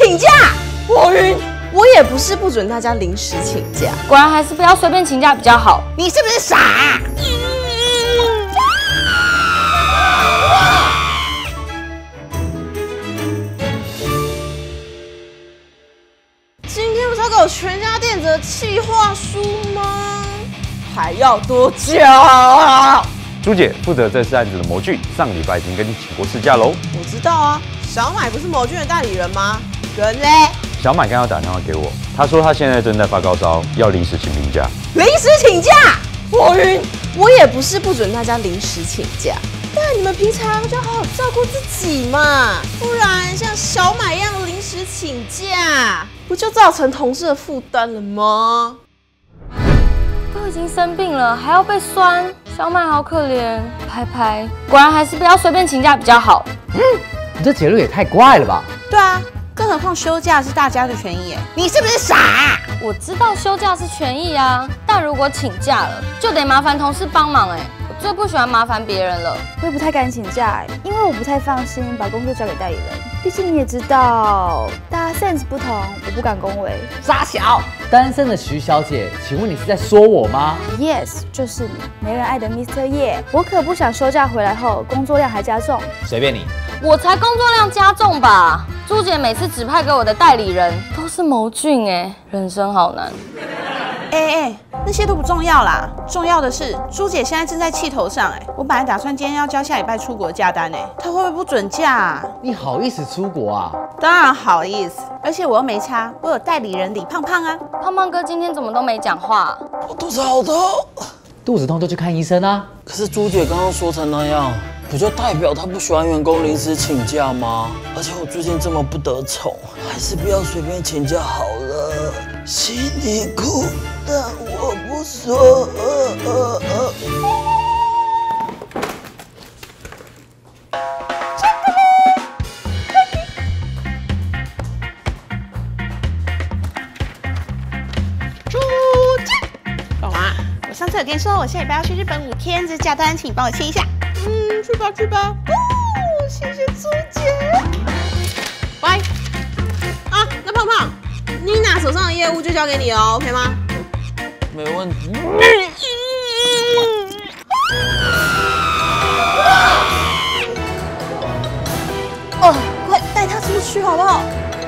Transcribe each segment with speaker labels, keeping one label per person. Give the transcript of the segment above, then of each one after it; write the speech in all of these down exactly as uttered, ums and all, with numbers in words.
Speaker 1: 请假，我晕。我也不是不准大家临时请假，
Speaker 2: 果然还是不要随便请假比较好。
Speaker 1: 你是不是傻啊？今天不是要给我全家店的企划书吗？还要多久？
Speaker 3: 朱姐负责这次案子的模具，上礼拜已经跟你请过事假喽。
Speaker 1: 我知道啊，小买不是某俊的代理人吗？人嘞？
Speaker 3: 小买刚刚打电话给我，他说他现在正在发高烧，要临时请病假。
Speaker 1: 临时请假，我晕。我也不是不准大家临时请假，但你们平常就好好照顾自己嘛，不然像小买一样临时请假，不就造成同事的负担了吗？
Speaker 2: 都已经生病了，还要被酸，小买好可怜。拍拍，果然还是不要随便请假比较好。
Speaker 4: 嗯，你这结论也太怪了吧？
Speaker 5: 对啊，更何况休假是大家的权益，
Speaker 1: 你是不是傻啊？
Speaker 2: 我知道休假是权益啊，但如果请假了，就得麻烦同事帮忙哎。我最不喜欢麻烦别人了。
Speaker 6: 我也不太敢请假，因为我不太放心把工作交给代理人。毕竟你也知道，大家 sense 不同，我不敢恭维。
Speaker 4: 傻小，单身的徐小姐，请问你是在说我吗
Speaker 6: ？Yes， 就是你，没人爱的 Mister 叶。我可不想休假回来后工作量还加重。
Speaker 4: 随便你。
Speaker 2: 我才工作量加重吧？朱姐每次指派给我的代理人都是牟俊哎，人生好难。
Speaker 5: 哎哎，那些都不重要啦，重要的是朱姐现在正在气头上哎。我本来打算今天要交下礼拜出国的假单哎，她会不会不准假啊？
Speaker 4: 你好意思出国啊？
Speaker 5: 当然好意思，而且我又没差，我有代理人李胖胖啊。
Speaker 2: 胖胖哥今天怎么都没讲话？
Speaker 7: 我肚子好痛，
Speaker 4: 肚子痛就去看医生啊。
Speaker 7: 可是朱姐刚刚说成那样，不就代表她不喜欢员工临时请假吗？而且我最近这么不得宠，还是不要随便请假好了。心里苦，但我不说。
Speaker 5: 朱姐，干嘛？我上次有跟你说，我下礼拜要去日本五天，这假单，请你帮我签一下。嗯，去吧去吧。哦，谢谢朱姐。喂，啊，那胖胖，妮娜手上的业务就交给你了 ，OK 吗？
Speaker 7: 没问题。
Speaker 1: 哦，快带他出去好不好？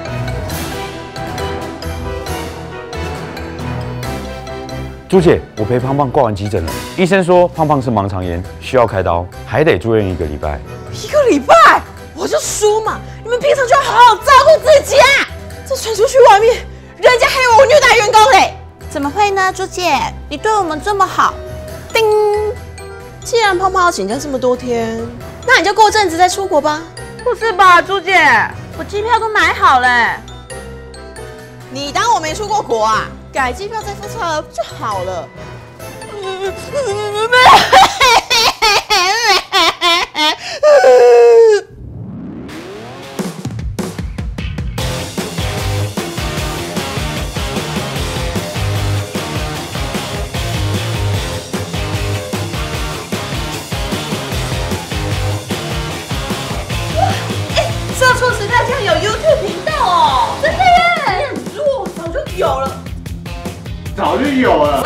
Speaker 3: 朱姐，我陪胖胖挂完急诊了，医生说胖胖是盲肠炎，需要开刀，还得住院一个礼拜。
Speaker 1: 一个礼拜，我就输嘛！你们平常就要好好照顾自己啊！这传出去外面，人家还以为我虐待员工嘞！
Speaker 5: 怎么会呢，朱姐？你对我们这么好。叮！
Speaker 1: 既然胖胖要请假这么多天，那你就过阵子再出国吧。
Speaker 5: 不是吧，朱姐？我机票都买好了。
Speaker 1: 你当我没出过国啊？改机票再复测就好了。社畜时代竟然有 YouTube 频道哦！真的耶！你很弱，早就有了。
Speaker 3: 早就有了。